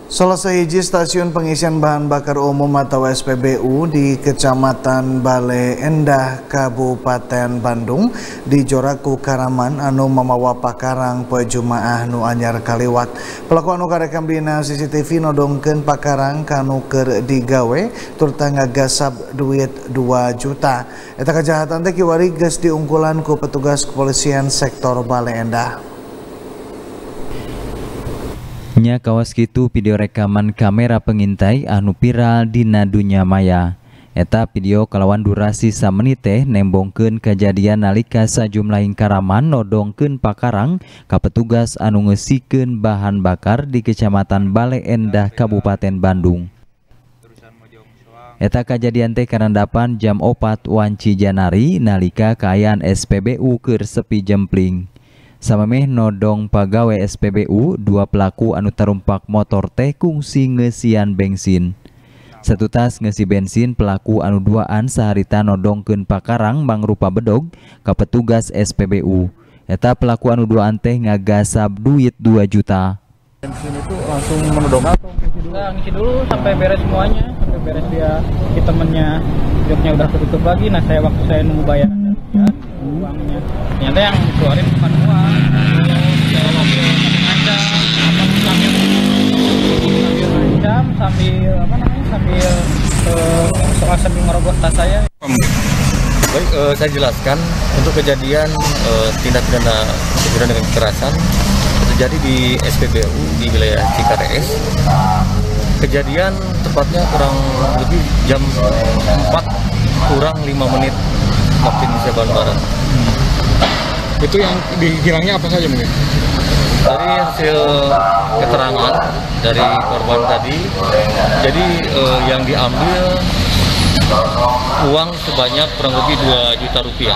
Salah sahiji stasiun pengisian bahan bakar umum atau SPBU di Kecamatan Bale Endah, Kabupaten Bandung dijorak ku Karaman anu mamawa pakarang poe Jumaah nu anyar kaliwat. Pelaku anu karekam dina CCTV nodongkeun pakarang kanu keur digawe turta ngagasab duit 2 juta. Eta kejahatan teh kiwari geus diungkulan ku petugas kepolisian sektor Bale Endah. Nya kawas kitu video rekaman kamera pengintai anu viral dina dunya maya. Eta video kalawan durasi samenit teh nembongkeun kejadian nalika sajumlahing Karaman nodongkeun pakarang ka petugas anu ngeusikeun bahan bakar di Kecamatan Bale Endah, Kabupaten Bandung. Eta kejadian teh karandapan jam 4 wanci Janari nalika kaayaan SPBU keur sepi jempling. Samemeh nodong pagawe SPBU, dua pelaku anu tarumpak motor teh kungsi ngeusian bensin. Satu tas ngeusi bensin pelaku anu duaan saharita nodongkeun pakarang mangrupa bedog ka petugas SPBU. Eta pelaku anu duaan teh ngagasab duit 2 juta. Bensin itu langsung menodong atau ngisi dulu sampai beres semuanya, sampai beres dia si temennya joknya udah ketutup lagi. Nah waktu saya nunggu bayaran dari dia uangnya ternyata yang dikeluarin bukan uang, saya mobil ngancam sambil ngerobos tas saya. Baik, saya jelaskan untuk kejadian tindak pidana dengan kekerasan terjadi di SPBU di wilayah Cikarees. Kejadian tepatnya kurang lebih jam 4 kurang 5 menit waktu Indonesia Barat. Itu yang dihilangnya apa saja mungkin? Dari hasil keterangan dari korban tadi, jadi yang diambil uang sebanyak kurang lebih 2 juta rupiah.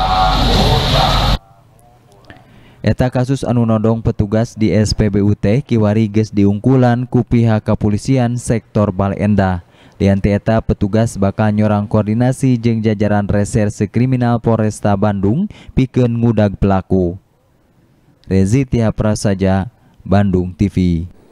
Eta kasus anu nodong petugas di SPBU teh kiwari geus diungkulan ku pihak kepolisian sektor Bale Endah. Di ante eta petugas bakal nyorang koordinasi jeung jajaran reserse kriminal Polresta Bandung pikeun ngudag pelaku. Rezi Tia Prasaja, Bandung TV.